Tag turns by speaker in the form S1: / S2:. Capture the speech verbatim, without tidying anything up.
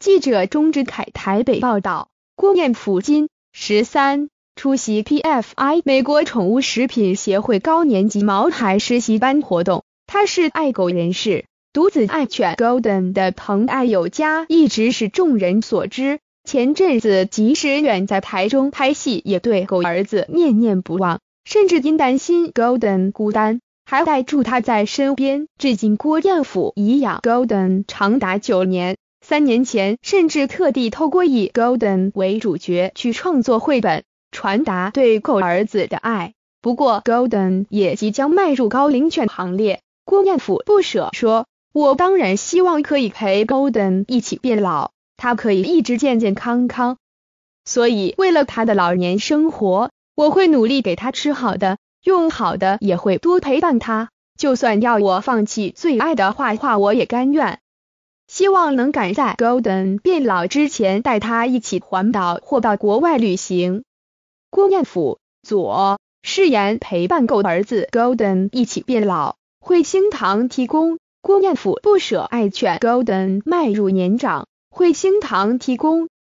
S1: 记者钟志凯台北报道，郭彦甫今十三出席 P F I 美国宠物食品协会高年级毛孩实习班活动。他是爱狗人士，独子爱犬 Golden 的疼爱有加一直是众人所知。前阵子即使远在台中拍戏，也对狗儿子念念不忘，甚至因担心 Golden 孤单，还带住他在身边。至今郭彦甫已养 Golden 长达九年，三年前甚至特地透过以 Golden 为主角去创作绘本，传达对狗儿子的爱。不过 Golden 也即将迈入高龄犬行列，郭彦甫不舍说，我当然希望可以陪 Golden 一起变老，他可以一直健健康康，所以为了他的老年生活，我会努力给他吃好的用好的，也会多陪伴他，就算要我放弃最爱的画画我也甘愿。希望能赶在 Golden 变老之前带他一起环岛或到国外旅行。郭彦甫左誓言陪伴狗儿子 Golden 一起变老。慧星堂提供，郭彦甫不舍爱犬 Golden 迈入年长。慧星堂提供